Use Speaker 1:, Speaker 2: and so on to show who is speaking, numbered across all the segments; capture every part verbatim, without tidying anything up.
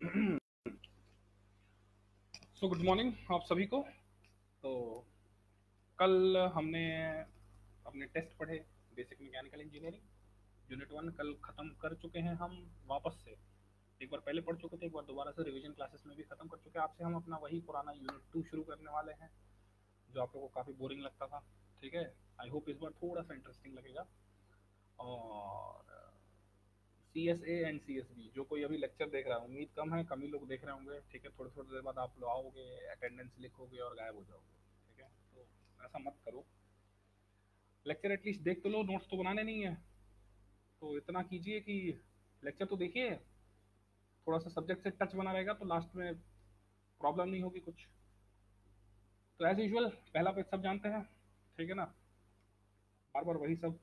Speaker 1: So good morning आप सभी को। तो कल हमने अपने टेस्ट पढ़े, basic mechanical engineering unit one कल ख़त्म कर चुके हैं हम वापस से। एक बार पहले पढ़ चुके थे, एक बार दोबारा से रिवीजन क्लासेस में भी ख़त्म कर चुके हैं। आपसे हम अपना वही पुराना यूनिट टू शुरू करने वाले हैं जो आप लोगों को काफ़ी बोरिंग लगता था। ठीक है, आई होप इस बार थोड़ा सा इंटरेस्टिंग लगेगा। और C S A and C S B जो कोई अभी लेक्चर देख रहा है, उम्मीद कम है, कम ही लोग देख रहे होंगे। ठीक है, थोड़ी थोड़ी देर बाद आप लोग आओगे, अटेंडेंस लिखोगे और गायब हो जाओगे। ठीक है, तो ऐसा मत करो, लेक्चर एटलीस्ट देख तो लो, नोट्स तो बनाने नहीं है। तो इतना कीजिए कि लेक्चर तो देखिए, थोड़ा सा सब्जेक्ट से टच बना रहेगा तो लास्ट में प्रॉब्लम नहीं होगी कुछ। तो एज यूजल पहला पेज सब जानते हैं, ठीक है ना, बार बार वही सब।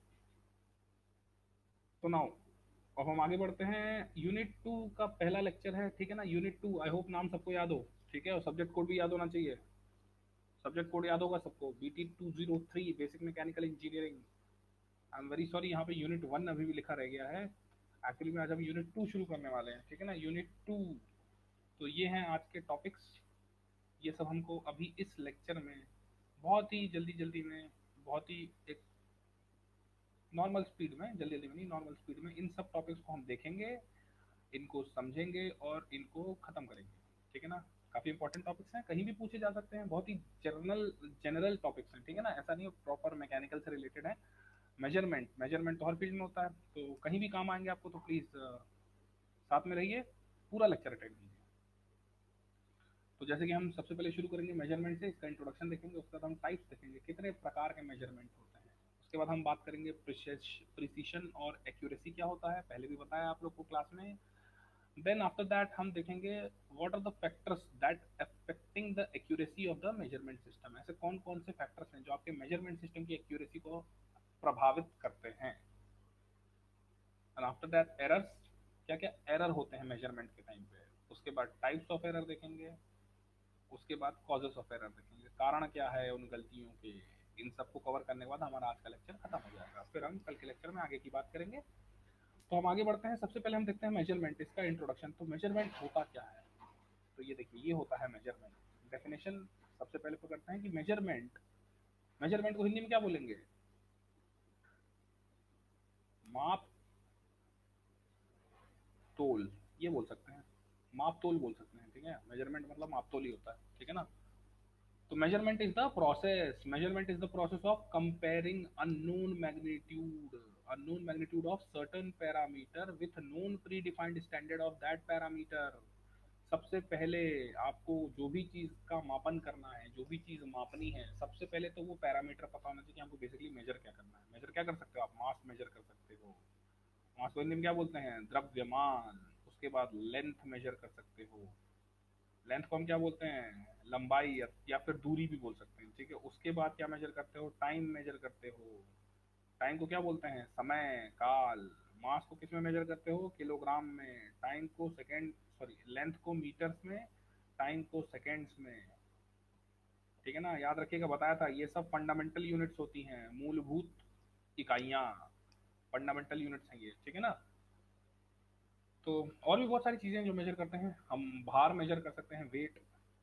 Speaker 1: तो नाउ अब हम आगे बढ़ते हैं। यूनिट टू का पहला लेक्चर है, ठीक है ना। यूनिट टू, आई होप नाम सबको याद हो, ठीक है, और सब्जेक्ट कोड भी याद होना चाहिए। सब्जेक्ट कोड याद होगा सबको, B T two zero three basic mechanical engineering. I am very sorry, यहाँ पे यूनिट वन अभी भी लिखा रह गया है। एक्चुअली में आज हम यूनिट टू शुरू करने वाले हैं, ठीक है ना, यूनिट टू। तो ये हैं आज के टॉपिक्स। ये सब हमको अभी इस लेक्चर में बहुत ही जल्दी जल्दी में, बहुत ही एक नॉर्मल स्पीड में, जल्दी जल्दी में नहीं, नॉर्मल स्पीड में इन सब टॉपिक्स को हम देखेंगे, इनको समझेंगे और इनको खत्म करेंगे। ठीक है ना, काफी इंपॉर्टेंट टॉपिक्स हैं, कहीं भी पूछे जा सकते हैं, बहुत ही जनरल जनरल टॉपिक्स हैं। ठीक है ना, ऐसा नहीं प्रॉपर मैकेनिकल से रिलेटेड है। मेजरमेंट मेजरमेंट तो हर फील्ड में होता है, तो कहीं भी काम आएंगे आपको। तो प्लीज साथ में रहिए, पूरा लेक्चर अटेंड कीजिए। तो जैसे कि हम सबसे पहले शुरू करेंगे मेजरमेंट से, इसका इंट्रोडक्शन देखेंगे, उसके बाद हम टाइप्स देखेंगे, कितने प्रकार के मेजरमेंट होते हैं। उसके बाद हम बात करेंगे प्रिसीशन और एक्यूरेसी क्या होता है, पहले भी बताया आप लोग को क्लास में। देन आफ्टर दैट हम देखेंगे what are the factors that affecting the accuracy of the measurement system. ऐसे कौन कौन से फैक्टर्स हैं जो आपके मेजरमेंट सिस्टम की एक्यूरेसी को प्रभावित करते हैं। एंड आफ्टर दैट एरर्स, क्या क्या एरर होते हैं मेजरमेंट के टाइम पे। उसके बाद टाइप्स ऑफ एरर देखेंगे। उसके बाद कॉजेस ऑफ एरर देखेंगे, कारण क्या है उन गलतियों के। इन सबको कवर करने के बाद हमारा आज का लेक्चर खत्म हो जाएगा, फिर हम कल के लेक्चर में आगे की बात करेंगे। तो हम आगे बढ़ते हैं। सबसे पहले हम देखते हैं मेजरमेंट, इसका इंट्रोडक्शन। तो मेजरमेंट होता क्या है, तो ये देखिए, ये होता है मेजरमेंट। डेफिनेशन सबसे पहले पकड़ते हैं कि मेजरमेंट, मेजरमेंट को हिंदी में क्या बोलेंगे, माप तोल, ये बोल सकते हैं, माप तोल बोल सकते हैं। ठीक है, मेजरमेंट मतलब माप तोल ही होता है। ठीक है ना, तो measurement is the process, measurement is the process of comparing unknown magnitude, unknown magnitude of certain parameter with known predefined standard of that parameter। सबसे पहले आपको जो भी चीज का मापन करना है, जो भी चीज मापनी है, सबसे पहले तो वो पैरामीटर पता होना चाहिए कि हमको बेसिकली मेजर क्या करना है। मेजर क्या कर सकते हो आप, मास मेजर कर सकते हो, मास को हिंदी में क्या बोलते हैं, द्रव्यमान। उसके बाद लेंथ मेजर कर सकते हो, लेंथ को हम क्या बोलते हैं, लंबाई, या, या फिर दूरी भी बोल सकते हैं। ठीक है, उसके बाद क्या मेजर करते हो, टाइम मेजर करते हो। टाइम को क्या बोलते हैं, समय काल। मास को किस में मेजर करते हो, किलोग्राम में। टाइम को सेकेंड, सॉरी, लेंथ को मीटर्स में, टाइम को सेकेंड्स में। ठीक है ना, याद रखिएगा, बताया था ये सब फंडामेंटल यूनिट्स होती हैं, मूलभूत इकाइयां, फंडामेंटल यूनिट्स हैं ये। ठीक है ना, तो और भी बहुत सारी चीजें जो मेजर करते हैं हम। भार मेजर कर सकते हैं, वेट,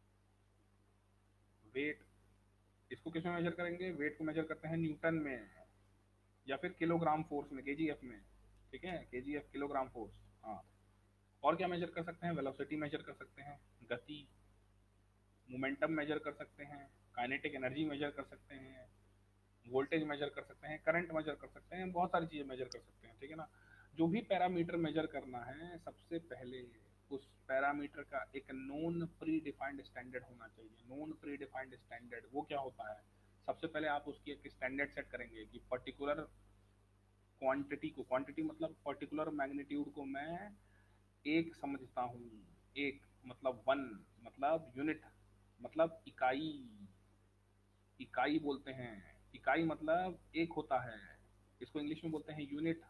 Speaker 1: वेट इसको किस में मेजर करेंगे, वेट को मेजर करते हैं न्यूटन में, या फिर किलोग्राम फोर्स में, केजीएफ में। ठीक है, केजीएफ किलोग्राम फोर्स। हाँ, और क्या मेजर कर सकते हैं, वेलोसिटी मेजर कर सकते हैं, गति, मोमेंटम मेजर कर सकते हैं, काइनेटिक एनर्जी मेजर कर सकते हैं, वोल्टेज मेजर कर सकते हैं, करंट मेजर कर सकते हैं, बहुत सारी चीज़ें मेजर कर सकते हैं। ठीक है ना, जो भी पैरामीटर मेजर करना है, सबसे पहले उस पैरामीटर का एक नोन प्री डिफाइंड स्टैंडर्ड होना चाहिए। नोन प्री डिफाइंड स्टैंडर्ड वो क्या होता है, सबसे पहले आप उसकी एक स्टैंडर्ड सेट करेंगे कि पर्टिकुलर क्वांटिटी को, क्वांटिटी मतलब पर्टिकुलर मैग्नीट्यूड को मैं एक समझता हूँ। एक मतलब वन, मतलब यूनिट, मतलब इकाई, इकाई बोलते हैं। इकाई मतलब एक होता है, इसको इंग्लिश में बोलते हैं यूनिट।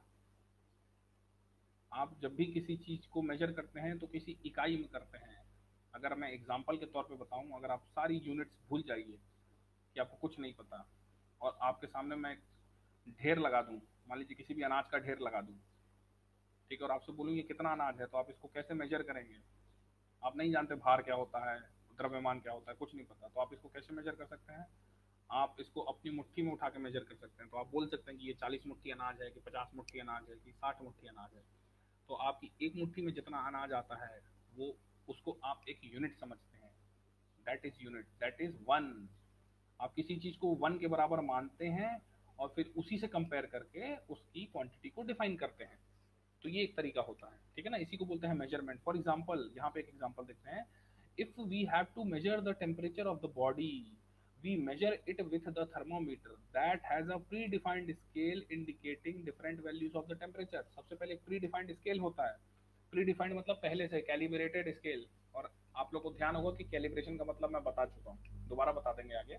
Speaker 1: आप जब भी किसी चीज को मेजर करते हैं तो किसी इकाई में करते हैं। अगर मैं एग्जांपल के तौर पे बताऊं, अगर आप सारी यूनिट्स भूल जाइए कि आपको कुछ नहीं पता, और आपके सामने मैं ढेर लगा दूं, मान लीजिए किसी भी अनाज का ढेर लगा दूं, ठीक है, और आपसे बोलूँ ये कितना अनाज है, तो आप इसको कैसे मेजर करेंगे, आप नहीं जानते भार क्या होता है, द्रव्यमान क्या होता है, कुछ नहीं पता, तो आप इसको कैसे मेजर कर सकते हैं? आप इसको अपनी मुट्ठी में उठा के मेजर कर सकते हैं। तो आप बोल सकते हैं कि ये चालीस मुट्ठी अनाज है, कि पचास मुट्ठी अनाज है, कि साठ मुट्ठी अनाज है। तो आपकी एक मुट्ठी में जितना अनाज आता है वो, उसको आप एक यूनिट समझते हैं। That is unit, that is one. आप किसी चीज को वन के बराबर मानते हैं और फिर उसी से कंपेयर करके उसकी क्वांटिटी को डिफाइन करते हैं। तो ये एक तरीका होता है, ठीक है ना, इसी को बोलते हैं मेजरमेंट। फॉर एग्जाम्पल, यहाँ पे एक एग्जाम्पल देखते हैं। If we have to measure the temperature of the body, we measure it with the thermometer that has a predefined scale indicating different values of the temperature। सबसे पहले एक predefined scale होता है। predefined मतलब पहले से calibrated scale। और आप लोग को ध्यान होगा कि calibration का मतलब मैं बता चुका हूँ, दोबारा बता देंगे आगे।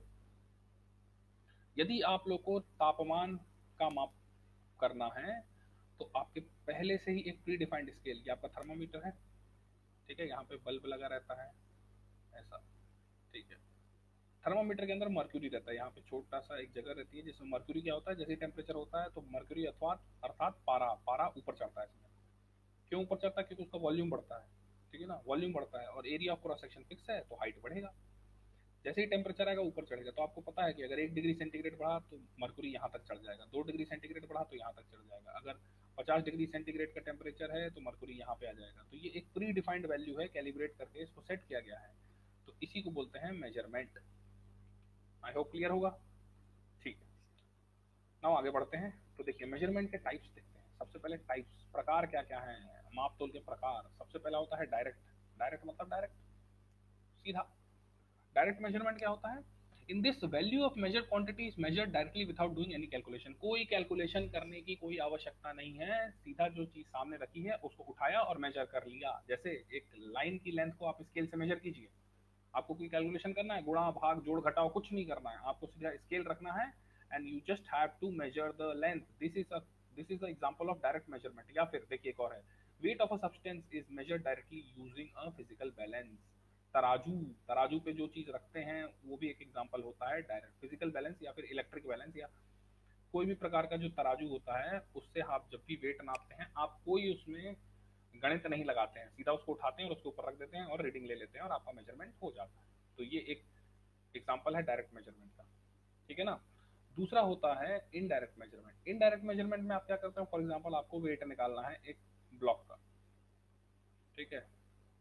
Speaker 1: यदि आप लोग को तापमान का माप करना है तो आपके पहले से ही एक प्रीडिफाइंड स्केल, ये आपका थर्मोमीटर है, ठीक है, यहाँ पे बल्ब लगा रहता है ऐसा, ठीक है। थर्मोमीटर के अंदर मर्क्यूरी रहता है, यहाँ पे छोटा सा एक जगह रहती है जिसमें मर्क्यूरी क्या होता है, जैसे टेम्परेचर होता है तो मर्क्यूरी अथवा अर्थात पारा पारा ऊपर चढ़ता है इसमें। क्यों ऊपर चढ़ता है? क्योंकि उसका वॉल्यूम बढ़ता है, ठीक है ना, वॉल्यूम बढ़ता है और area of cross section fix है तो हाइट बढ़ेगा। जैसे ही टेम्परेचर आएगा ऊपर चढ़ेगा। तो आपको पता है कि अगर एक डिग्री सेंटीग्रेड बढ़ा तो मर्क्यूरी यहाँ तक चढ़ जाएगा, दो डिग्री सेंटीग्रेड बढ़ा तो यहाँ तक चढ़ जाएगा, अगर पचास डिग्री सेंटीग्रेड का टेम्परेचर है तो मर्क्यूरी यहाँ पे आ जाएगा। तो ये एक प्री डिफाइंड वैल्यू है, कैलिब्रेट करके इसको सेट किया गया है, तो इसी को बोलते हैं मेजरमेंट। आई होप क्लियर होगा, ठीक है। नाउ आगे बढ़ते हैं। तो देखिए मेजरमेंट के टाइप्स देखते हैं। सबसे पहले टाइप्स, प्रकार क्या क्या है, माप तोल के प्रकार। सबसे पहला होता है डायरेक्ट। डायरेक्ट मतलब डायरेक्ट, सीधा। डायरेक्ट मेजरमेंट क्या होता है? In this value of measure quantity is measured directly without doing any calculation. कोई कैलकुलेशन करने की कोई आवश्यकता नहीं है, सीधा जो चीज सामने रखी है उसको उठाया और मेजर कर लिया। जैसे एक लाइन की लेंथ को आप स्केल से मेजर कीजिए, आपको कोई कैलकुलेशन करना है, गुणा भाग जोड़ घटाओ कुछ नहीं करना है, आपको सीधा स्केल रखना है and you just have to measure the length. This is a this is the example of direct measurement. या फिर देखिए एक और है, weight of a substance is measured directly using a physical balance. तराजू, तराजू पे जो चीज रखते हैं वो भी एक एग्जांपल होता है डायरेक्ट फिजिकल बैलेंस या फिर इलेक्ट्रिक बैलेंस, या कोई भी प्रकार का जो तराजू होता है उससे आप जब भी वेट नापते हैं आप कोई उसमें गणित नहीं लगाते हैं, सीधा उसको उठाते हैं और उसके ऊपर रख देते हैं और रीडिंग ले लेते हैं और आपका मेजरमेंट हो जाता है। तो ये एक एग्जांपल है डायरेक्ट मेजरमेंट का, ठीक है ना। दूसरा होता है इनडायरेक्ट मेजरमेंट। इनडायरेक्ट मेजरमेंट में आप क्या करते हैं, फॉर एग्जांपल आपको वेट निकालना है एक ब्लॉक का, ठीक है,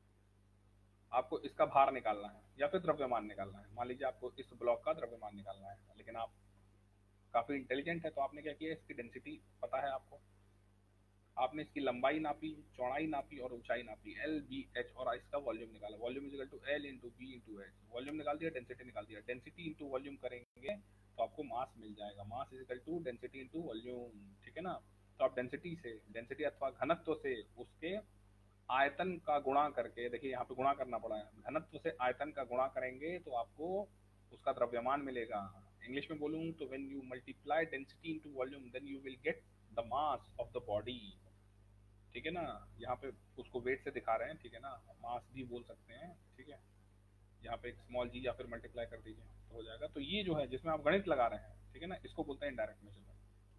Speaker 1: आपको इसका भार निकालना है या फिर द्रव्यमान निकालना है। मान लीजिए आपको इस ब्लॉक का द्रव्यमान निकालना है, लेकिन आप काफी इंटेलिजेंट है तो आपने क्या किया, इसकी डेंसिटी पता है आपको, आपने इसकी लंबाई नापी, चौड़ाई नापी और ऊंचाई नापी, एल बी एच, और इसका वॉल्यूम निकाला। Volume is equal to L into B into H. Volume निकाल दिया, डेंसिटी निकाल दिया, डेंसिटी इंटू वॉल्यूम करेंगे तो आपको मास मिल जाएगा। Mass is equal to density into volume, ठीक है ना। तो आप डेंसिटी से, डेंसिटी अथवा घनत्व से उसके आयतन का गुणा करके, देखिए यहाँ पे गुणा करना पड़ा है, घनत्व से आयतन का गुणा करेंगे तो आपको उसका द्रव्यमान मिलेगा। इंग्लिश में बोलूँ तो when you multiply density into volume then you will get the mass of the body, ठीक है ना। यहाँ पे उसको वेट से दिखा रहे हैं, ठीक है ना, मास भी बोल सकते हैं, ठीक है। यहाँ पे एक स्मॉल जी या फिर मल्टीप्लाई कर दीजिए तो हो जाएगा। तो ये जो है जिसमें आप गणित लगा रहे हैं, ठीक है ना, इसको बोलते हैं इनडायरेक्ट मेजरमेंट,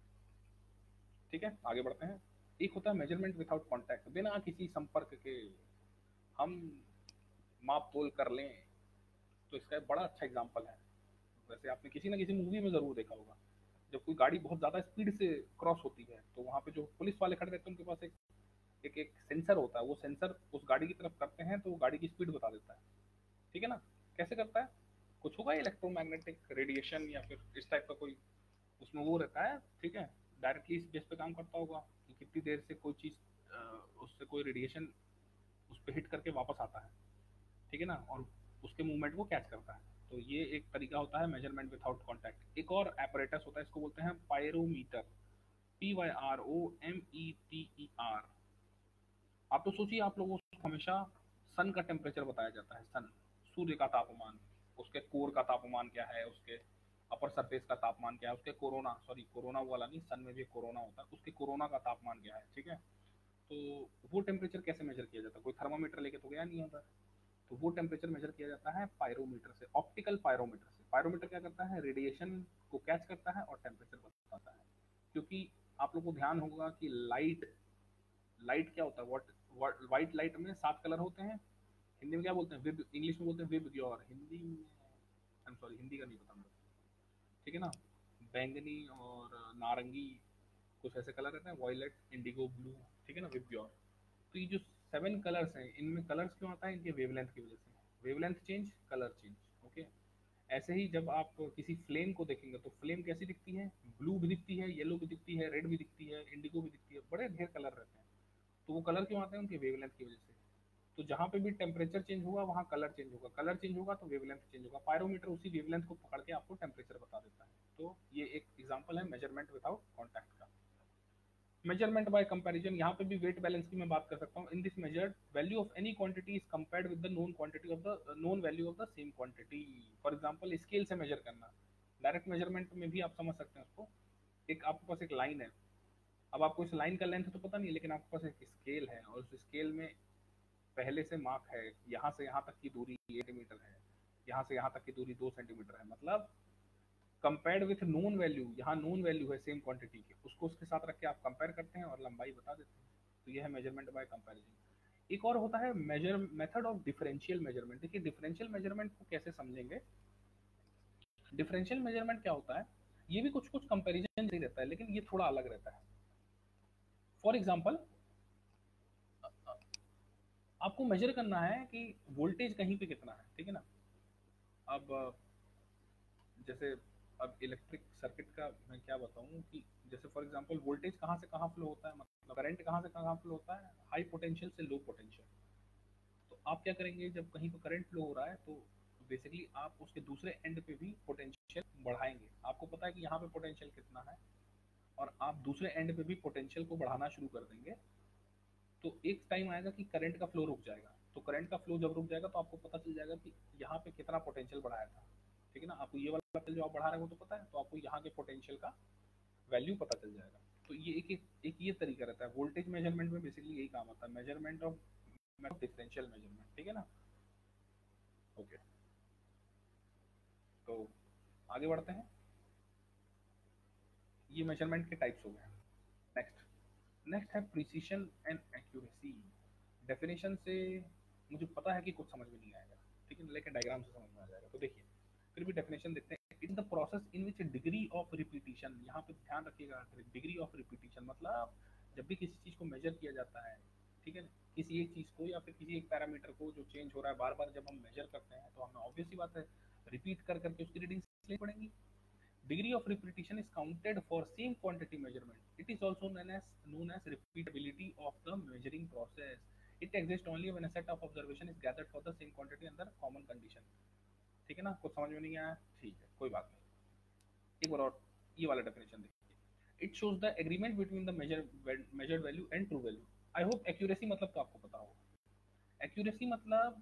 Speaker 1: ठीक है। आगे बढ़ते हैं। एक होता है मेजरमेंट विदाउट कॉन्टैक्ट, बिना किसी संपर्क के हम माप तोल कर लें, तो इसका एक बड़ा अच्छा एग्जांपल है। वैसे आपने किसी ना किसी मूवी में जरूर देखा होगा, जब कोई गाड़ी बहुत ज़्यादा स्पीड से क्रॉस होती है तो वहाँ पे जो पुलिस वाले खड़े रहते हैं उनके पास एक एक एक सेंसर होता है, वो सेंसर उस गाड़ी की तरफ करते हैं तो वो गाड़ी की स्पीड बता देता है, ठीक है ना। कैसे करता है? कुछ होगा इलेक्ट्रोमैग्नेटिक रेडिएशन या फिर इस टाइप का कोई उसमें वो रहता है, ठीक है, डायरेक्टली इस बेस पे काम करता होगा कि कितनी देर से कोई चीज़ उससे कोई रेडिएशन उस पर हिट करके वापस आता है, ठीक है ना, और उसके मूवमेंट को कैच करता है। तो ये एक तरीका होता है मेजरमेंट विदाउट कॉन्टैक्ट। एक और एपरेटस होता है, इसको बोलते हैं pyrometer, P Y R O M E T E R. आप तो सोचिए, आप लोगों को हमेशा सन का टेम्परेचर बताया जाता है, सन, सूर्य का तापमान, उसके कोर का तापमान क्या है, उसके अपर सरफेस का तापमान क्या है, उसके कोरोना, सॉरी कोरोना वाला नहीं, सन में भी कोरोना होता है, उसके कोरोना का तापमान क्या है, ठीक है। तो वो टेम्परेचर कैसे मेजर किया जाता है? कोई थर्मामीटर लेके तो गया नहीं होता, तो वो टेम्परेचर मेजर किया जाता है पायरोमीटर से, ऑप्टिकल पायरोमीटर से। पायरोमीटर क्या करता है, रेडिएशन को कैच करता है और टेम्परेचर बताता है। क्योंकि आप लोग को ध्यान होगा कि लाइट लाइट क्या होता है, व्हाट व्हाइट लाइट में सात कलर होते हैं, हिंदी में क्या बोलते हैं, विब, इंग्लिश में बोलते हैं विब ग्योर, हिंदी में आई एम सॉरी हिंदी का नहीं पता मुझे, ठीक है ना। बैंगनी और नारंगी कुछ ऐसे कलर रहते हैं, वॉयलेट, इंडिगो, ब्लू, ठीक है ना, विब ग्योर। तो ये जो सेवन कलर्स हैं, इनमें कलर्स क्यों आता है, इनके वेवलेंथ की वजह से, wavelength change, colour change, okay. ऐसे ही जब आप किसी फ्लेम को देखेंगे तो फ्लेम कैसी दिखती है, ब्लू भी दिखती है, येलो भी दिखती है, रेड भी दिखती है, इंडिगो भी दिखती है, बड़े ढेर कलर रहते हैं। तो वो कलर क्यों आते हैं, उनके वेवलेंथ की वजह से। तो जहाँ पे भी टेम्परेचर चेंज होगा वहाँ कलर चेंज होगा, कलर चेंज होगा तो वेवलेंथ चेंज होगा। पायरोमीटर उसी वेवलेंथ को पकड़ के आपको टेम्परेचर बता देता है। तो ये एक एग्जांपल है मेजरमेंट विदाउट कॉन्टैक्ट का। मेजरमेंट बाय कंपैरिजन, यहाँ पे भी वेट बैलेंस की मैं बात कर सकता हूँ। In this measured value of any quantity is compared with the known quantity of the known value of the same quantity. For example scale से मेजर करना, डायरेक्ट मेजरमेंट में भी आप समझ सकते हैं उसको। एक आपके पास एक लाइन है, अब आपको इस लाइन का लेंथ तो पता नहीं है, लेकिन आपके पास एक स्केल है और उस स्केल में पहले से मार्क है, यहाँ से यहाँ तक की दूरी एक सेंटीमीटर है, यहाँ से यहाँ तक की दूरी दो सेंटीमीटर है, मतलब कंपेयर्ड विथ नोन वैल्यू, यहाँ नोन वैल्यू है सेम क्वांटिटी की, उसको उसके साथ रख के आप कंपेयर करते हैं और लंबाई बता देते हैं। तो यह है मेजरमेंट बाय कंपैरिजन। एक और होता है measure method of differential measurement. देखिए डिफरेंशियल मेजरमेंट को कैसे समझेंगे। डिफरेंशियल मेजरमेंट क्या होता है, ये भी कुछ कुछ कंपैरिजन नहीं रहता है, लेकिन ये थोड़ा अलग रहता है। फॉर एग्जाम्पल आपको मेजर करना है कि वोल्टेज कहीं पे कितना है, ठीक है ना। अब जैसे अब इलेक्ट्रिक सर्किट का मैं क्या बताऊं कि जैसे फॉर एग्जांपल वोल्टेज कहाँ से कहाँ फ्लो होता है, मतलब करंट कहाँ से कहाँ फ्लो होता है, हाई पोटेंशियल से लो पोटेंशियल। तो आप क्या करेंगे, जब कहीं पर करंट फ्लो हो रहा है तो बेसिकली आप उसके दूसरे एंड पे भी पोटेंशियल बढ़ाएंगे। आपको पता है कि यहाँ पे पोटेंशियल कितना है और आप दूसरे एंड पे भी पोटेंशियल को बढ़ाना शुरू कर देंगे। तो एक टाइम आएगा कि करंट का फ्लो रुक जाएगा। तो करंट का फ्लो जब रुक जाएगा तो आपको पता चल जाएगा कि यहाँ पे कितना पोटेंशियल बढ़ाया था, ठीक है ना। आपको ये वाला जो आप बढ़ा रहे हो तो पता है, तो आपको यहाँ के पोटेंशियल का वैल्यू पता चल जाएगा। तो ये एक एक, एक ये तरीका रहता है वोल्टेज मेजरमेंट में, बेसिकली यही काम आता है, मेजरमेंट ऑफ डिफरेंशियल मेजरमेंट, ठीक है ना। ओके, तो आगे बढ़ते हैं। ये मेजरमेंट के टाइप्स हो गए। नेक्स्ट नेक्स्ट है प्रिसीशन एंड एक्यूरेसी। डेफिनेशन से मुझे पता है कि कुछ समझ में नहीं आएगा, ठीक है, लेकिन डायग्राम से समझ में आ जाएगा। तो देखिए फिर भी डेफिनेशन देखते हैं। In the process in which degree of repetition, यहाँ पे ध्यान रखिएगा, डिग्री ऑफ रिपीटिशन मतलब जब भी किसी चीज़ को मेजर किया जाता है, ठीक है ना, किसी एक चीज़ को या फिर किसी एक पैरामीटर को जो चेंज हो रहा है बार बार जब हम मेजर करते हैं तो हमें ऑब्वियस सी बात है रिपीट कर करके उसकी रीडिंग लेनी पड़ेगी। Degree of repetition is counted for same quantity measurement. It is also known as known as repeatability of the measuring process. It exists only when a set of observation is gathered for the same quantity under common condition. ठीक है ना, कुछ समझ में नहीं आया, ठीक है कोई बात नहीं। एक बार और ये वाला डेफिनेशन देखिए। It shows the agreement between the measure measured value and true value. I hope accuracy मतलब तो आपको पता होगा। Accuracy मतलब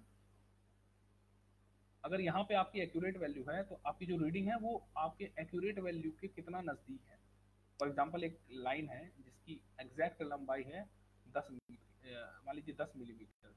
Speaker 1: अगर यहाँ पे आपकी एक्यूरेट वैल्यू है तो आपकी जो रीडिंग है वो आपके एक्यूरेट वैल्यू के कितना नज़दीक है। फॉर एग्जांपल एक लाइन है जिसकी एग्जैक्ट लंबाई है दस, मान लीजिए दस मिलीमीटर,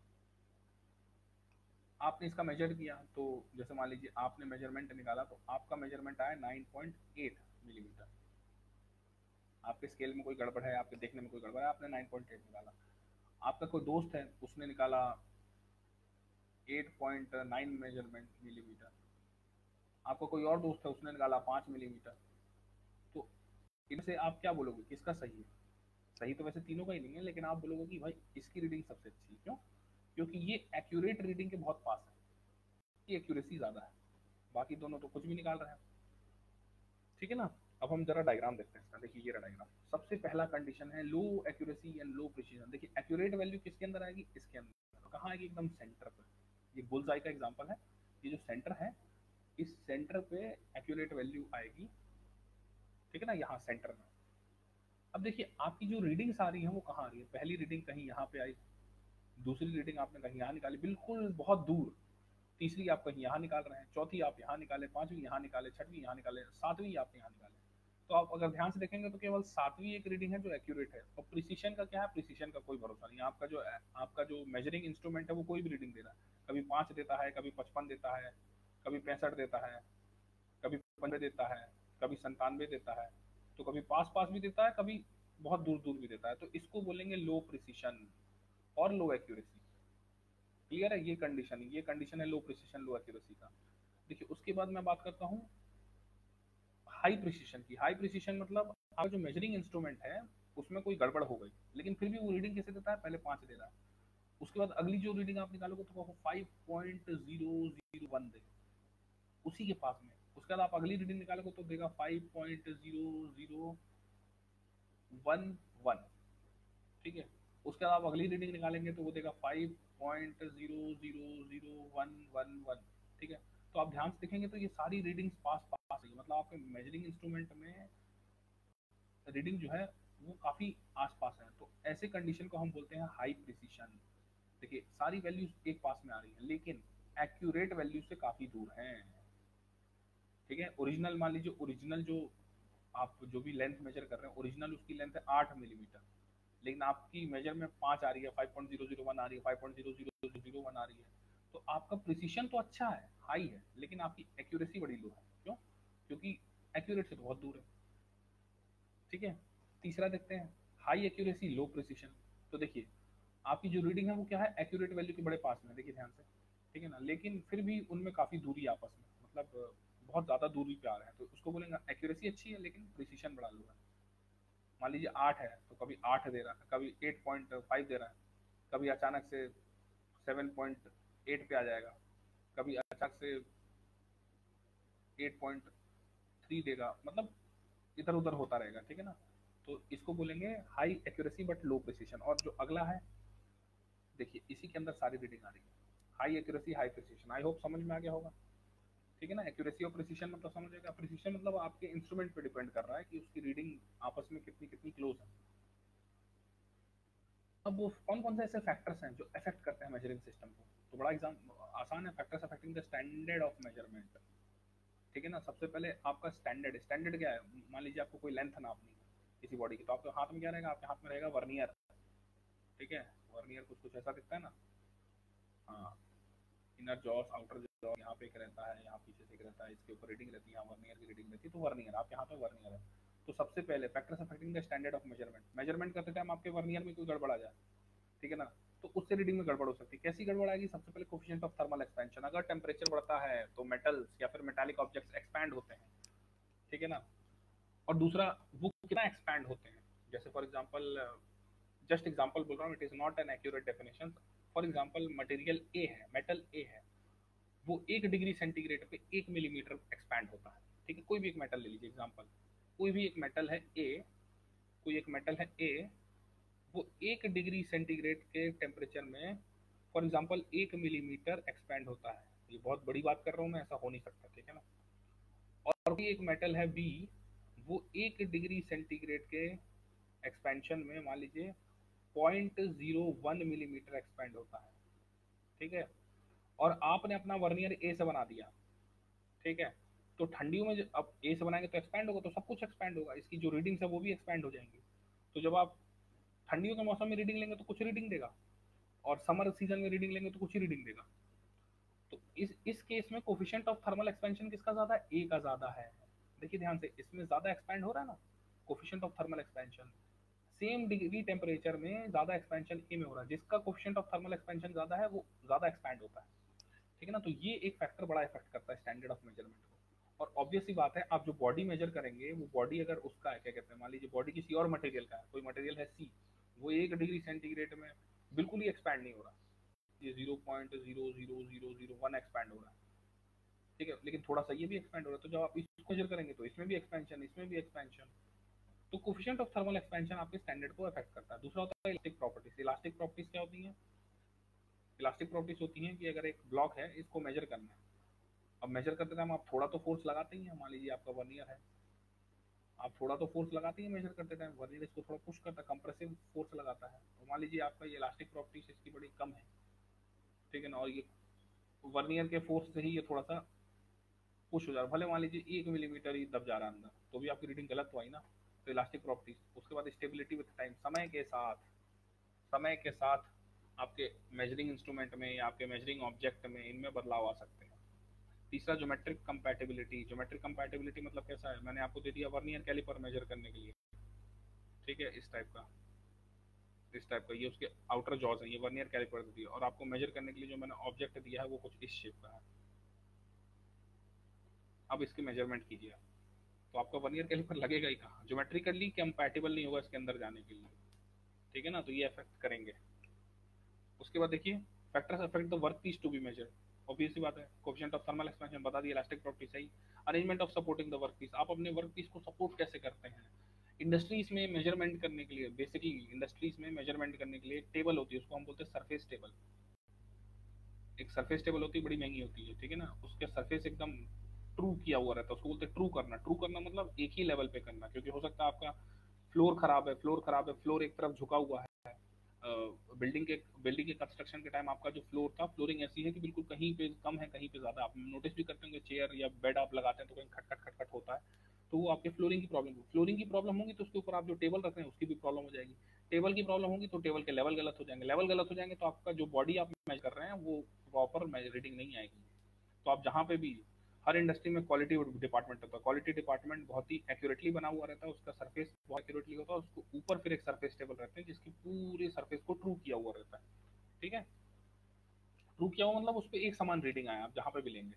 Speaker 1: आपने इसका मेजर किया तो जैसे मान लीजिए आपने मेजरमेंट निकाला तो आपका मेजरमेंट आया नाइन पॉइंट एट मिलीमीटर। आपके स्केल में कोई गड़बड़ है, आपके देखने में कोई गड़बड़ है, आपने नाइन पॉइंट एट निकाला। आपका कोई दोस्त है उसने निकाला eight point nine measurement millimetre, आपका कोई और दोस्त है उसने निकाला पाँच मिलीमीटर। तो इनसे आप क्या बोलोगे किसका सही है? सही तो वैसे तीनों का ही नहीं है, लेकिन आप बोलोगे कि भाई इसकी रीडिंग सबसे अच्छी है। क्यों? क्योंकि ये एक्यूरेट रीडिंग के बहुत पास है, ये एक्यूरेसी ज़्यादा है, बाकी दोनों तो कुछ भी निकाल रहे हैं, ठीक है ना। अब हम जरा डायग्राम देखते हैं इसका। देखिए ये रहा डायग्राम। सबसे पहला कंडीशन है low accuracy and low precision. देखिए एक्यूरेट वैल्यू किसके अंदर आएगी, इसके अंदर। कहाँ आएगी? एकदम सेंटर पर। ये बुल्स आई का एग्जाम्पल है, ये जो सेंटर है इस सेंटर पे एक्यूरेट वैल्यू आएगी, ठीक है ना, यहाँ सेंटर में। अब देखिए आपकी जो रीडिंग्स आ रही है वो कहाँ आ रही है, पहली रीडिंग कहीं यहाँ पे आई, दूसरी रीडिंग आपने कहीं यहाँ निकाली बिल्कुल बहुत दूर, तीसरी आप कहीं यहाँ निकाल रहे हैं, चौथी आप यहाँ निकाले, पांचवी यहाँ निकाले, छठवीं यहाँ निकाले, सातवीं आप यहाँ निकाले। तो आप अगर ध्यान से देखेंगे तो केवल सातवीं एक रीडिंग है जो एक्यूरेट है। और प्रिसीशन का क्या है? प्रिसीशन का कोई भरोसा नहीं। आपका जो आपका जो मेजरिंग इंस्ट्रूमेंट है वो कोई भी रीडिंग दे रहा है, कभी पाँच देता है, कभी पचपन देता है, कभी पैंसठ देता है, कभी पंद्रह देता है, कभी संतानवे देता है, तो कभी पास पास भी देता है, कभी बहुत दूर दूर भी देता है। तो इसको बोलेंगे लो प्रिसीशन और लो एक्यूरेसी। क्लियर है? ये कंडीशन ये कंडीशन है लो प्रिसिशन लो एक्यूरेसी का। देखिए उसके बाद मैं बात करता हूँ हाई प्रिसिशन की। हाई प्रिसिशन मतलब आपका जो मेजरिंग इंस्ट्रूमेंट है उसमें कोई गड़बड़ हो गई, लेकिन फिर भी वो रीडिंग कैसे देता है, पहले पाँच दे रहा है, उसके बाद अगली जो रीडिंग आप निकालोगे तो वो five point zero zero one देगा उसी के पास में। उसके बाद आप अगली रीडिंग निकालोगे तो देगा five point zero zero one one, ठीक है। उसके बाद आप अगली रीडिंग निकालेंगे तो वो देगा five point zero zero zero one one one, ठीक है। तो आप ध्यान से देखेंगे तो ये सारी रीडिंग्स पास पास है, मतलब आपके मेजरिंग इंस्ट्रूमेंट में रीडिंग जो है वो काफी आसपास है। तो ऐसे कंडीशन को हम बोलते हैं हाई प्रिसिशन। देखिए सारी वैल्यूज एक पास में आ रही है लेकिन एक्यूरेट वैल्यू से काफी दूर हैं, ठीक है। ओरिजिनल मान लीजिए ओरिजिनल जो आप जो भी लेंथ मेजर कर रहे हैं ओरिजिनल उसकी लेंथ है आठ मिलीमीटर, लेकिन आपकी मेजर में पाँच आ रही है, five point zero zero one आ रही है, five point zero zero zero one आ रही है, तो आपका प्रिसिशन तो अच्छा है, हाई है, लेकिन आपकी एक्यूरेसी बड़ी लो है। क्यों? क्योंकि एक्यूरेट से तो बहुत दूर है, ठीक है। तीसरा देखते हैं हाई एक्यूरेसी लो प्रिसिशन। तो देखिए आपकी जो रीडिंग है वो क्या है, एक्यूरेट वैल्यू के बड़े पास में, देखिए ध्यान से, ठीक है ना, लेकिन फिर भी उनमें काफ़ी दूरी आपस में, मतलब बहुत ज़्यादा दूरी पे आ रहे हैं, तो उसको बोलेंगे एक्यूरेसी अच्छी है लेकिन प्रिसिशन बड़ा लो है। मान लीजिए आठ है तो कभी आठ दे रहा है, कभी एट पॉइंट फाइव दे रहा है, कभी अचानक से सेवन पॉइंट एट पे आ जाएगा, कभी अचानक से एट पॉइंट थ्री देगा, मतलब इधर उधर होता रहेगा, ठीक है ना। तो इसको बोलेंगे high accuracy but low precision. और जो अगला है देखिए इसी के अंदर सारी रीडिंग आ रही है, high accuracy high precision. I hope समझ में आ गया होगा, ठीक है ना। एक्यूरेसी और प्रिसिशन मतलब समझेगा, प्रिसिशन मतलब आपके इंस्ट्रूमेंट पे डिपेंड कर रहा है कि उसकी रीडिंग आपस में कितनी कितनी क्लोज है। अब वो कौन कौन से ऐसे फैक्टर्स हैं जो अफेक्ट करते हैं मेजरिंग सिस्टम को, तो बड़ा एग्जाम आसान है। Factors affecting the standard of measurement, ठीक है ना। सबसे पहले आपका स्टैंडर्ड, स्टैंडर्ड क्या है, मान लीजिए आपको कोई लेंथ नापनी है किसी बॉडी की, तो आपके हाथ में क्या रहेगा, आपके हाथ में रहेगा वर्नियर, ठीक है। वर्नियर कुछ कुछ ऐसा दिखता है ना, हाँ, इनर जॉस आउटर जॉस, यहाँ पे एक रहता है, यहाँ पीछे से एक रहता है, इसके ऊपर रीडिंग रहती है, यहाँ वर्नियर की रीडिंग रहती है, तो वर्नियर आपके हाथ में वर्नियर है। तो सबसे पहले factors affecting the standard of measurement, measurement करते टाइम आपके वर्नियर में कोई गड़बड़ आ जाए, ठीक है ना, तो उससे रीडिंग में गड़बड़ हो सकती है। कैसी गड़बड़ आएगी, सबसे पहले कोफिशिएंट ऑफ थर्मल एक्सपेंशन, अगर टेम्परेचर बढ़ता है तो मेटल्स या फिर मेटालिक ऑब्जेक्ट्स एक्सपैंड होते हैं, ठीक है ना। और दूसरा वो कितना एक्सपैंड होते हैं, जैसे फॉर एग्जांपल, जस्ट एग्जांपल बोल रहा हूँ, it is not an accurate definition. For example material A है, मेटल ए है, वो एक डिग्री सेंटीग्रेड पे एक मिलीमीटर एक्सपैंड होता है, ठीक है। कोई भी एक मेटल ले लीजिए एग्जांपल, कोई भी एक मेटल है ए, कोई एक मेटल है ए, वो एक डिग्री सेंटीग्रेड के टेम्परेचर में फॉर एग्जांपल एक मिलीमीटर एक्सपैंड होता है। ये बहुत बड़ी बात कर रहा हूँ मैं, ऐसा हो नहीं सकता, ठीक है ना। और भी एक मेटल है बी, वो एक डिग्री सेंटीग्रेड के एक्सपेंशन में मान लीजिए point zero one millimetre expand होता है, ठीक है। और आपने अपना वर्नियर ए से बना दिया, ठीक है। तो ठंडियों में अब ए से बनाएंगे तो एक्सपैंड होगा, तो सब कुछ एक्सपैंड होगा, इसकी जो रीडिंग्स है वो भी एक्सपैंड हो जाएंगी। तो जब आप ठंडियों के मौसम में रीडिंग लेंगे तो कुछ रीडिंग देगा, और समर सीजन में रीडिंग लेंगे तो कुछ ही रीडिंग देगा। तो इस इस केस में कोफिशिएंट ऑफ थर्मल एक्सपेंशन किसका ज्यादा है, ए का ज्यादा है। देखिए ध्यान से, इसमें ज्यादा एक्सपैंड हो रहा है ना, coefficient of thermal expansion, same degree temperature में ज्यादा एक्सपेंशन ए में हो रहा है, जिसका कोफिशिएंट ऑफ थर्मल एक्सपेंशन ज्यादा है वो ज्यादा एक्सपैंड होता है, ठीक है ना। तो ये एक फैक्टर बड़ा इफेक्ट करता है स्टैंडर्ड ऑफ मेजरमेंट को। और ऑब्वियस सी बात है, आप जो बॉडी मेजर करेंगे वो बॉडी अगर उसका है, क्या कहते हैं, मान लीजिए बॉडी किसी और मटेरियल का है, कोई मटेरियल है सी, वो एक डिग्री सेंटीग्रेड में बिल्कुल ही एक्सपैंड नहीं हो रहा, ये zero point zero zero zero zero one expand हो रहा है, ठीक है, लेकिन थोड़ा सा ये भी एक्सपैंड हो रहा है। तो जब आप इसको मेजर करेंगे तो इसमें भी एक्सपेंशन, इसमें भी एक्सपेंशन। तो कोफिशिएंट ऑफ थर्मल एक्सपेंशन आपके स्टैंडर्ड को अफेक्ट करता है। दूसरा होता है इलास्टिक प्रॉपर्टीज। इलास्टिक प्रॉपर्टीज क्या होती हैं, इलास्टिक प्रॉपर्टीज होती हैं कि अगर एक ब्लॉक है, इसको मेजर करना है, अब मेजर करते टाइम आप थोड़ा तो फोर्स लगाते ही हैं, मान लीजिए आपका वर्नियर है, आप थोड़ा तो फोर्स लगाते ही मेजर करते टाइम, वर्नियर इसको थोड़ा पुश करता है, कंप्रेसिव फोर्स लगाता है, तो मान लीजिए आपका ये इलास्टिक प्रॉपर्टीज इसकी बड़ी कम है, ठीक है ना, और ये वर्नियर के फोर्स से ही ये थोड़ा सा पुश हो जा रहा है, भले मान लीजिए एक मिलीमीटर ही दब जा रहा है अंदर, तो भी आपकी रीडिंग गलत तो आई ना। तो इलास्टिक प्रॉपर्टीज। उसके बाद स्टेबिलिटी विद टाइम, समय के साथ, समय के साथ आपके मेजरिंग इंस्ट्रूमेंट में या आपके मेजरिंग ऑब्जेक्ट में इनमें बदलाव आ सकते हैं। तीसरा ज्योमेट्रिक कंपैटिबिलिटी। ज्योमेट्रिक कंपैटिबिलिटी मतलब कैसा है, मैंने आपको दे दिया वर्नियर कैलिपर मेजर करने के लिए, ठीक है, इस टाइप का, इस टाइप का, ये उसके आउटर जॉज है, ये वर्नियर कैलिपर दी है, और आपको मेजर करने के लिए जो मैंने ऑब्जेक्ट दिया है वो कुछ इस शेप का है। अब इसकी मेजरमेंट कीजिए, तो आपका वर्नियर कैलिपर लगेगा ही कहाँ, ज्योमेट्रिकली कंपैटिबल नहीं होगा इसके अंदर जाने के लिए, ठीक है ना, तो ये अफेक्ट करेंगे। उसके बाद देखिए factors affect the work piece to be measured, obvious सी बात है, कोएफिशिएंट ऑफ थर्मल एक्सपेंशन बता दिया, इलास्टिक प्रॉपर्टी सही, arrangement of supporting the work piece, आप अपने वर्क पीस को सपोर्ट कैसे करते हैं। इंडस्ट्रीज में मेजरमेंट करने के लिए, बेसिकली इंडस्ट्रीज में मेजरमेंट करने के लिए टेबल होती है, उसको हम बोलते हैं सरफेस टेबल। एक सरफेस टेबल होती है, बड़ी महंगी होती है, ठीक है ना, उसके सरफेस एकदम ट्रू किया हुआ रहता है, उसको बोलते हैं ट्रू करना। ट्रू करना मतलब एक ही लेवल पे करना, क्योंकि हो सकता है आपका फ्लोर खराब है, फ्लोर खराब है, फ्लोर एक तरफ झुका हुआ है, बिल्डिंग के बिल्डिंग के कंस्ट्रक्शन के टाइम आपका जो फ्लोर था, फ्लोरिंग ऐसी है कि बिल्कुल कहीं पे कम है, कहीं पे ज्यादा। आप नोटिस भी करते होंगे, चेयर या बेड आप लगाते हैं तो कहीं खटखट खटखट होता है, तो वो आपके फ्लोरिंग की प्रॉब्लम फ्लोरिंग की प्रॉब्लम होगी, तो उसके ऊपर आप जो टेबल रख रहे हैं उसकी भी प्रॉब्लम हो जाएगी। टेबल की प्रॉब्लम होगी तो टेबल के लेवल गलत हो जाएंगे, लेवल गलत हो जाएंगे तो आपका जो बॉडी आप मैच कर रहे हैं वो प्रॉपर रीडिंग नहीं आएगी। तो आप जहाँ पे भी, हर इंडस्ट्री में क्वालिटी डिपार्टमेंट होता है, क्वालिटी डिपार्टमेंट बहुत ही एक्यूरेटली बना हुआ रहता है, उसका सरफेस बहुत एक्यूरेटली होता है, उसको ऊपर फिर एक सरफेस टेबल रहते हैं जिसकी पूरे सरफेस को ट्रू किया हुआ रहता है, ठीक है। ट्रू किया हुआ मतलब उस पर एक समान रीडिंग आया, आप जहाँ पे भी लेंगे,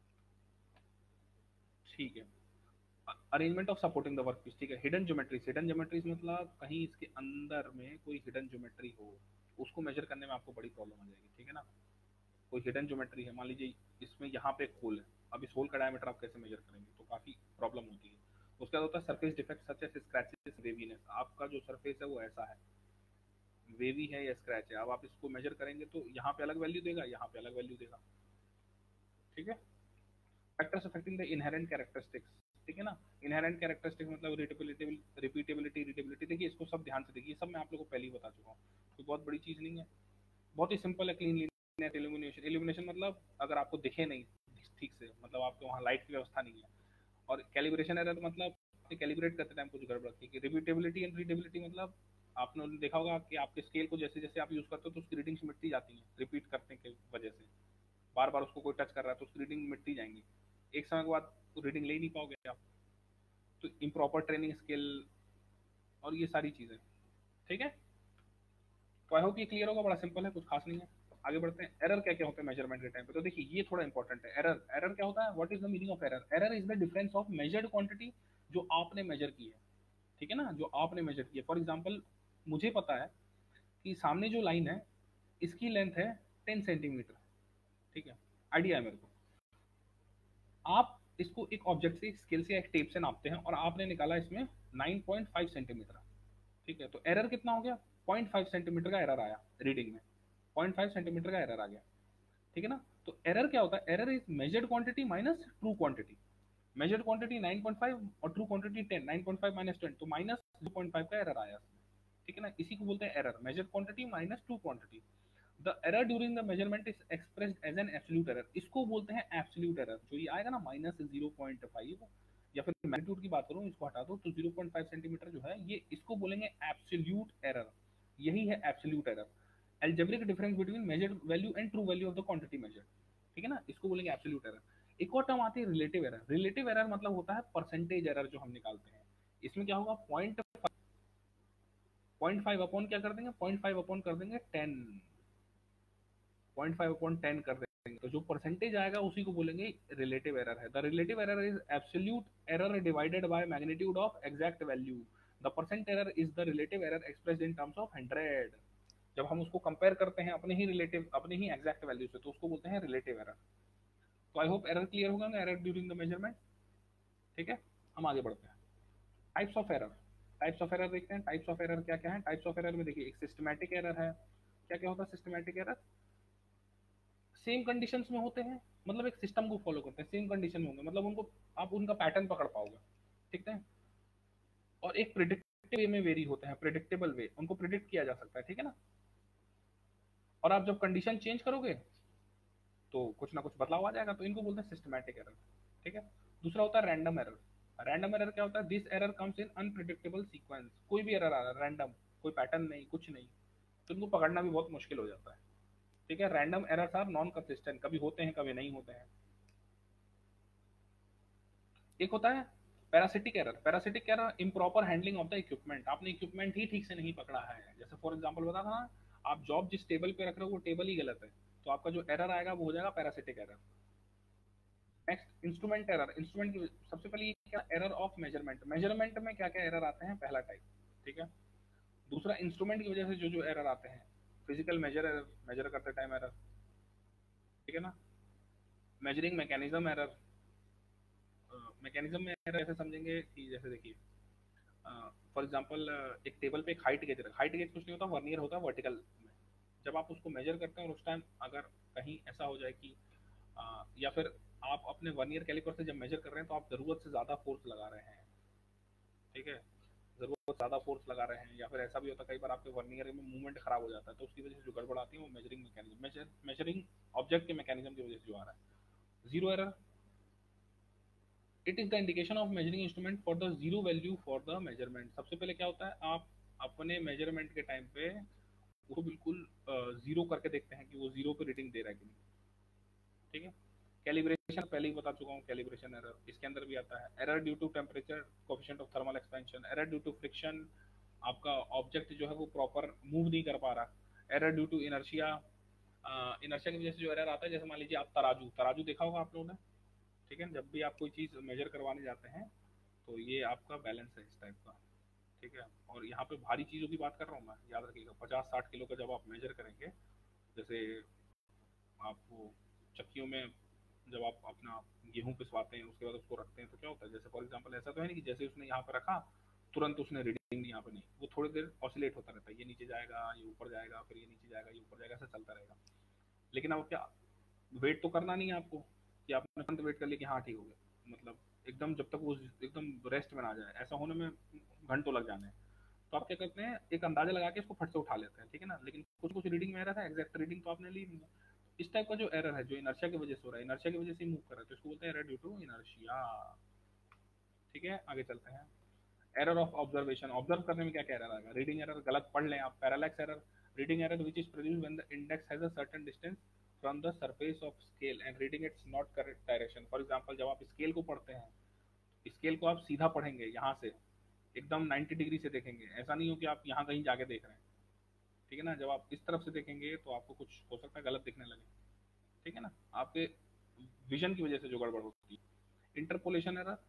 Speaker 1: ठीक है। Arrangement of supporting the work piece, ठीक है। हिडन ज्योमेट्रीज, हिडन ज्योमेट्रीज मतलब कहीं इसके अंदर में कोई हिडन ज्योमेट्री हो, उसको मेजर करने में आपको बड़ी प्रॉब्लम आ जाएगी, ठीक है ना। कोई हिडन ज्योमेट्री है, मान लीजिए इसमें यहाँ पे एक होल है, अब इस होल का डायमीटर आप कैसे मेजर करेंगे, तो काफ़ी प्रॉब्लम होती है। उसके बाद होता है surface defect such as scratches, waviness, आपका जो सरफेस है वो ऐसा है, वेवी है या स्क्रैच है, अब आप इसको मेजर करेंगे तो यहाँ पे अलग वैल्यू देगा, यहाँ पे अलग वैल्यू देगा, ठीक है। Factors affecting the inherent characteristics, ठीक है ना। इनहेरेंट कैरेक्टरिस्टिक्स मतलब रिपीटेबिलिटी, रिपीटेबिलिटी, रिटेबिलिटी, देखिए इसको सब ध्यान से देखिए, सब मैं आप लोगों को पहले ही बता चुका हूँ, कोई बहुत बड़ी चीज़ नहीं है, बहुत ही सिंपल है। क्लीन लीनियर इल्यूमिनेशन, इल्यूमिनेशन मतलब अगर आपको दिखे नहीं ठीक से, मतलब आपके वहाँ लाइट की व्यवस्था नहीं है। और कैलिब्रेशन एरर मतलब कैलिब्रेट करते टाइम कुछ गड़बड़ थी। कि रिपीटेबिलिटी एंड रीडेबिलिटी मतलब आपने देखा होगा कि आपके स्केल को जैसे जैसे आप यूज़ करते हो तो उसकी रीडिंग्स मिटती जाती हैं, रिपीट करने की वजह से, बार बार उसको कोई टच कर रहा है तो उसकी रीडिंग मिटती जाएंगी, एक समय के बाद रीडिंग ले नहीं पाओगे आप। तो इम्प्रॉपर ट्रेनिंग स्किल और ये सारी चीज़ें, ठीक है। तो आई होप ये क्लियर होगा, बड़ा सिंपल है, कुछ खास नहीं है। आगे बढ़ते हैं। एरर क्या क्या होता है मेजरमेंट के टाइम पे, तो देखिए ये थोड़ा इंपॉर्टेंट है। एरर, एरर क्या होता है, what is the meaning of error. Error is the difference of measured quantity, जो आपने मेजर की है, ठीक है ना, जो आपने मेजर की है। फॉर एग्जाम्पल मुझे पता है कि सामने जो लाइन है इसकी लेंथ है टेन सेंटीमीटर, ठीक है, आइडिया है मेरे को। आप इसको एक ऑब्जेक्ट से, स्केल से, एक टेप से नापते हैं और आपने निकाला इसमें नाइन पॉइंट फाइव सेंटीमीटर, ठीक है, तो एरर कितना हो गया, पॉइंट फाइव सेंटीमीटर का एरर आया रीडिंग में, पॉइंट फाइव सेंटीमीटर का एरर आ गया, ठीक है ना। तो एरर क्या होता है, error is measured quantity minus true quantity. Measured quantity nine point five और true quantity ten, nine point five minus ten, तो माइनस टू पॉइंट फाइव का एरर आया, ठीक है ना। इसी को बोलते हैं error, measured quantity minus true quantity. The error during the measurement is expressed as an absolute error, इसको बोलते हैं एब्सोल्यूट एरर। जो ये आएगा ना माइनस जीरो पॉइंट फाइव, या फिर मैग्नीट्यूड की बात करूं, इसको हटा दो तो जीरो पॉइंट फाइव सेंटीमीटर जो है ये, इसको बोलेंगे एब्सोल्यूट एरर, यही है absolute error. Algebraic difference between measured value and true value of the quantity measured, ठीक है ना, इसको बोलेंगे एब्सोल्यूट एरर। एक और टर्म आती है रिलेटिव एरर। रिलेटिव एरर मतलब होता है परसेंटेज एरर जो हम निकालते हैं। इसमें क्या होगा, पॉइंट पॉइंट फाइव अपॉन क्या कर देंगे, पॉइंट फाइव अपॉन कर देंगे ten, point five upon ten कर देंगे, तो जो परसेंटेज आएगा उसी को बोलेंगे रिलेटिव एरर है। The relative error is absolute error divided by magnitude of exact value. The percent error is the relative error expressed in terms of hundred. जब हम उसको कंपेयर करते हैं अपने ही रिलेटिव, अपने ही एग्जैक्ट वैल्यू से, तो उसको बोलते हैं रिलेटिव एरर। तो आई होप एरर क्लियर होगा ना, एरर ड्यूरिंग द मेजरमेंट, ठीक है। हम आगे बढ़ते हैं। Types of error, types of error देखते हैं। टाइप्स ऑफ एरर क्या क्या है। टाइप्स ऑफ एरर में देखिए, एक सिस्टमैटिक एरर है। क्या क्या होता है सिस्टमैटिक एरर, सेम कंडीशंस में होते हैं, मतलब एक सिस्टम को फॉलो करते हैं, सेम कंडीशन में होंगे, मतलब उनको आप उनका पैटर्न पकड़ पाओगे, ठीक है। और एक प्रिडिक्टिव वे में वेरी होते हैं, प्रिडिक्टेबल वे, उनको प्रिडिक्ट किया जा सकता है, ठीक है ना। और आप जब कंडीशन चेंज करोगे तो कुछ ना कुछ बदलाव आ जाएगा, तो इनको बोलते हैं सिस्टमैटिक एरर, ठीक है। दूसरा होता है रैंडम एरर। रैंडम एरर क्या होता है, this error comes in unpredictable sequence. कोई भी एरर आ रहा है रैंडम, कोई पैटर्न नहीं, कुछ नहीं, तो इनको पकड़ना भी बहुत मुश्किल हो जाता है, ठीक है। Random errors are non consistent, कभी होते हैं कभी नहीं होते हैं। एक होता है parasitic error, parasitic error improper handling of the equipment, आपने इक्विपमेंट ही ठीक से नहीं पकड़ा है। जैसे फॉर एग्जांपल बता था ना, आप जॉब जिस टेबल पे रख रहे हो वो टेबल ही गलत है, तो आपका जो एरर आएगा वो हो जाएगा parasitic error. Next instrument error, instrument की सबसे पहले क्या, एरर ऑफ मेजरमेंट, मेजरमेंट में क्या क्या एरर आते हैं, पहला टाइप, ठीक है। दूसरा इंस्ट्रूमेंट की वजह से जो जो एरर आते हैं, फिजिकल मेजर एरर, मेजर करते टाइम एरर, ठीक है ना। मेजरिंग मैकेनिज्म एरर, मैकेनिज्म में एरर ऐसे समझेंगे कि जैसे देखिए फॉर एग्जांपल एक टेबल पे एक हाइट गेज रखा, हाइट गेज कुछ नहीं होता, वर्नियर होता है वर्टिकल में। जब आप उसको मेजर करते हैं और उस टाइम अगर कहीं ऐसा हो जाए कि आ, या फिर आप अपने वर्नियर कैलिपर से जब मेजर कर रहे हैं तो आप ज़रूरत से ज़्यादा फोर्स लगा रहे हैं, ठीक है, ज़रूरत ज़्यादा फोर्स लगा रहे हैं, या फिर ऐसा भी होता है कई बार आपके वर्नियर में मूवमेंट खराब हो जाता है, तो उसकी वजह से जो गड़बड़ आती है वो measuring mechanism, measure measuring object के मैकेनिज्म की वजह से जो आ रहा है। Zero error, it is the indication of measuring instrument for the zero value for the measurement. सबसे पहले क्या होता है, आप अपने मेजरमेंट के टाइम पे वो बिल्कुल जीरो करके देखते हैं कि वो जीरो पे रीडिंग दे रहा है कि नहीं, ठीक है। कैलिब्रेशन पहले ही बता चुका हूँ, कैलिब्रेशन एरर इसके अंदर भी आता है। Error due to temperature, coefficient of thermal expansion, error due to friction, आपका ऑब्जेक्ट जो है वो प्रॉपर मूव नहीं कर पा रहा। Error due to inertia, inertia की वजह से जो एरर आता है, जैसे मान लीजिए आप तराजू, तराजू देखा होगा आप लोगों ने, ठीक है। जब भी आप कोई चीज़ मेजर करवाने जाते हैं तो ये आपका बैलेंस है इस टाइप का, ठीक है। और यहाँ पे भारी चीज़ों की बात कर रहा हूँ मैं, याद रखिएगा, पचास साठ किलो का जब आप मेजर करेंगे, जैसे आप वो चक्कियों में जब आप अपना गेहूँ पिसवाते हैं उसके बाद उसको रखते हैं तो क्या होता है, जैसे फॉर एग्जांपल ऐसा तो है नहीं कि जैसे उसने यहाँ पर रखा तुरंत उसने रीडिंग यहाँ पे नहीं, वो थोड़ी देर ऑसिलेट होता रहता है, ये नीचे जाएगा, ये ऊपर जाएगा, फिर ये नीचे जाएगा, ये ऊपर जाएगा, ऐसा चलता रहेगा। लेकिन अब क्या, वेट तो करना नहीं है आपको कि आपने तुरंत वेट कर लिया कि हाँ ठीक हो गया, मतलब एकदम जब तक वो एकदम रेस्ट में ना जाए, ऐसा होने में घंटों लग जाने हैं। तो आप क्या करते हैं, एक अंदाजा लगा के इसको फट से उठा लेते हैं, ठीक है ना। लेकिन कुछ कुछ रीडिंग में एरर है, एग्जैक्ट रीडिंग तो आपने ली नहीं है। इस टाइप का जो एरर है, जो इनर्शिया की वजह से हो रहा है, इनर्शिया की वजह से मूव कर रहा है, तो इसको बोलते हैं एरर ड्यू टू इनर्शिया, ठीक है। आगे चलते हैं, एरर ऑफ ऑब्जर्वेशन, ऑब्जर्व करने में क्या क्या एरर आएगा, रीडिंग एरर, गलत पढ़ लें आप, parallax error, reading error which is produced when the index has a certain distance from the surface of scale and reading it's not correct direction. For example जब आप स्केल को पढ़ते हैं, स्केल को आप सीधा पढ़ेंगे, यहाँ से एकदम नाइन्टी डिग्री से देखेंगे, ऐसा नहीं हो कि आप यहाँ कहीं जाके देख रहे हैं, ठीक है ना। जब आप इस तरफ से देखेंगे तो आपको कुछ हो सकता है गलत दिखने लगे, ठीक है ना, आपके विजन की वजह से जो गड़बड़ होती है। इंटरपोलेशन एरर,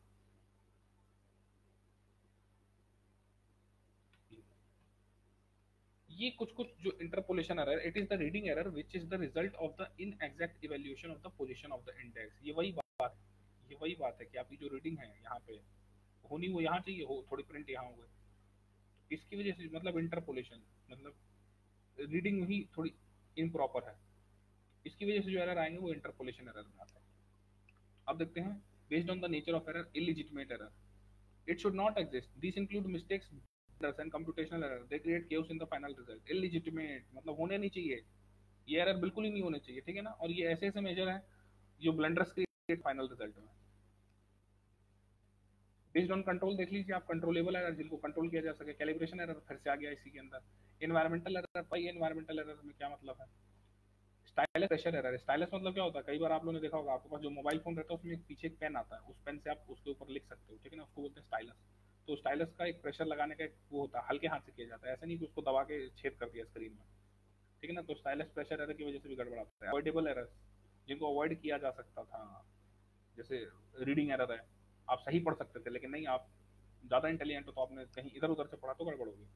Speaker 1: ये कुछ कुछ जो interpolation error, it is the reading error which is the result of the inexact evaluation of the position of the index. ये वही बात है, ये वही बात है कि आपकी जो रीडिंग है यहाँ पे होनी वो यहाँ चाहिए हो, थोड़ी प्रिंट यहाँ हो गई, इसकी वजह से मतलब इंटरपोलेशन, मतलब रीडिंग ही थोड़ी इम्प्रॉपर है, इसकी वजह से जो एरर आएंगे वो इंटरपोलेशन एरर में आते हैं। अब देखते हैं, based on the nature of error, illegitimate error, it should not exist, these include mistakes and computational error, they create chaos in the final result। illegitimate मतलब होने नहीं चाहिए, ये एरर बिल्कुल ही नहीं होने चाहिए, ठीक है ना। और ये ऐसे ऐसे मेजर है जो ब्लंडर्स क्रिएट फाइनल रिजल्ट में। बेस्ड ऑन कंट्रोल देख लीजिए आप, कंट्रोलेबल एरर जिनको कंट्रोल किया जा सके, कैलिब्रेशन एरर फिर से आ गया इसी के अंदर। एनवायरमेंटल एरर, भाई एनवायरमेंटल एरर में क्या मतलब है, स्टाइलस प्रेशर एरर, स्टाइलस मतलब क्या होता है, कई बार आप लोगों ने देखा होगा आपके पास जो मोबाइल फोन रहता है उसमें एक पीछे एक पेन आता है, उस पेन से आप उसके ऊपर लिख सकते हो, ठीक है ना, उसको बोलते हैं स्टाइलस। तो स्टाइलस का एक प्रेशर लगाने का एक वो होता है, हल्के हाथ से किया जाता है, ऐसा नहीं कि उसको दबा के छेद कर दिया स्क्रीन में, ठीक है ना। तो स्टाइलस प्रेशर एरर की वजह से भी गड़बड़ आता है। अवॉइडेबल एरर, जिनको अवॉइड किया जा सकता था, जैसे रीडिंग एरर है, आप सही पढ़ सकते थे लेकिन नहीं, आप ज़्यादा इंटेलिजेंट हो तो आपने कहीं इधर उधर से पढ़ा तो गड़बड़ होगी।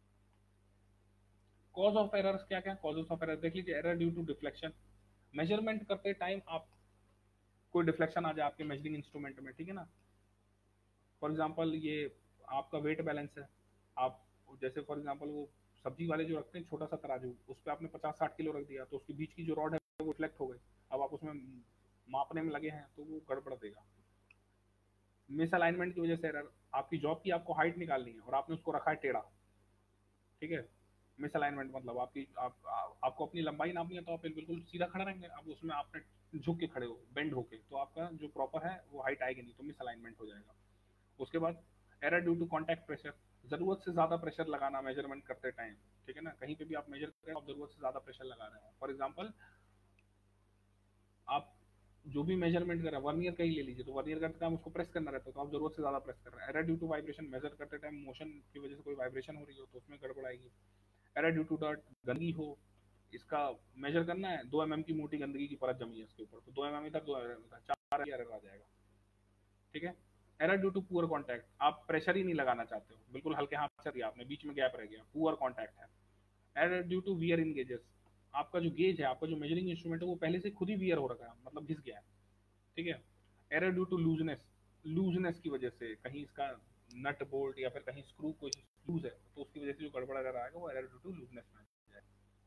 Speaker 1: कॉज ऑफ एरर्स क्या क्या, कॉजेस ऑफ एरर देख लीजिए, error due to deflection, measurement करते टाइम आप कोई डिफ्लेक्शन आ जाए आपके मेजरिंग इंस्ट्रूमेंट में, ठीक है ना। फॉर एग्जांपल ये आपका वेट बैलेंस है, आप जैसे फॉर एग्जांपल वो सब्जी वाले जो रखते हैं छोटा सा तराजू, उस पर आपने पचास साठ किलो रख दिया तो उसके बीच की जो रॉड है वो रिफ्लेक्ट हो गई, अब आप उसमें मापने में लगे हैं तो वो गड़बड़ देगा। मिस अलाइनमेंट की वजह से एरर, आपकी जॉब की आपको हाइट निकालनी है और आपने उसको रखा है टेढ़ा, ठीक है। मिस अलाइनमेंट मतलब आपकी आप, आप, आपको अपनी लंबाई नापनी है तो आप बिल्कुल सीधा खड़ा रहेंगे, अब उसमें आपने झुक के खड़े हो, बेंड होके, तो आपका जो प्रॉपर है वो हाइट आएगी नहीं, तो मिस अलाइनमेंट हो जाएगा। उसके बाद error due to contact pressure, जरूरत से ज्यादा प्रेशर लगाना मेजरमेंट करते टाइम, ठीक है ना, कहीं पे भी आप मेजर करें आप जरूरत से ज्यादा प्रेशर लगा रहे हैं। फॉर एग्जांपल आप जो भी मेजरमेंट कर रहा है, वर्नियर का ही ले लीजिए, तो वर्नियर करते टाइम उसको प्रेस करना रहता है, तो आप जरूरत से ज्यादा प्रेस कर रहे हैं। Error due to vibration, measure करते टाइम मोशन की वजह से कोई वाइब्रेशन हो रही हो तो उसमें गड़बड़ आएगी। एरर ड्यू टू डर्ट, गंदगी हो, इसका मेजर करना है, दो एम एम की मोटी गंदगी की परत जमी है इसके ऊपर, तो दो एम एम इधर दो एम एम इधर, चार एरर आ जाएगा। ठीक है। Error due to poor contact, आप प्रेशर ही नहीं लगाना चाहते हो, बिल्कुल हल्के हाथ से दिया आपने, बीच में गैप रह गया, पुअर कॉन्टैक्ट है। Error due to wear in gauges, आपका जो गेज है, आपका जो मेजरिंग इंस्ट्रूमेंट है, वो पहले से खुद ही वियर हो रखा है, मतलब घिस गया है। ठीक है। Error due to looseness, looseness की वजह से कहीं इसका नट बोल्ट या फिर कहीं स्क्रू कोई लूज है, तो उसकी वजह से जो गड़बड़ अगर आएगा वो एरर ड्यू टू लूजनेस में जाएगा।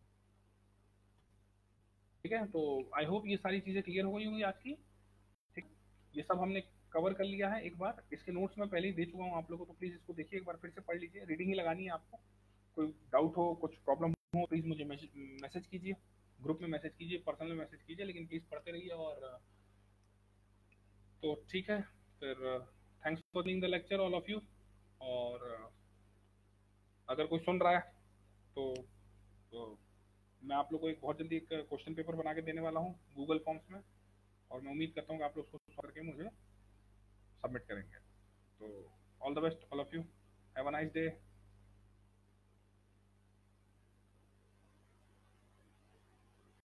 Speaker 1: ठीक है। तो आई होप ये सारी चीज़ें क्लियर हो गई होंगी आज की। ठीक, ये सब हमने कवर कर लिया है। एक बार इसके नोट्स मैं पहले ही दे चुका हूँ आप लोगों को, तो प्लीज़ इसको देखिए एक बार, फिर से पढ़ लीजिए, रीडिंग ही लगानी है आपको। कोई डाउट हो, कुछ प्रॉब्लम हो, प्लीज़ मुझे मैसेज कीजिए, ग्रुप में मैसेज कीजिए, पर्सनल में मैसेज कीजिए, लेकिन प्लीज़ पढ़ते रहिए। और तो ठीक है, फिर thanks for the lecture all of you. और अगर कोई सुन रहा है तो, तो मैं आप लोग को एक बहुत जल्दी एक क्वेश्चन पेपर बना के देने वाला हूँ गूगल फॉर्म्स में, और मैं उम्मीद करता हूँ कि आप लोग उसको solve करके मुझे सबमिट करेंगे। तो all the best all of you, have a nice day.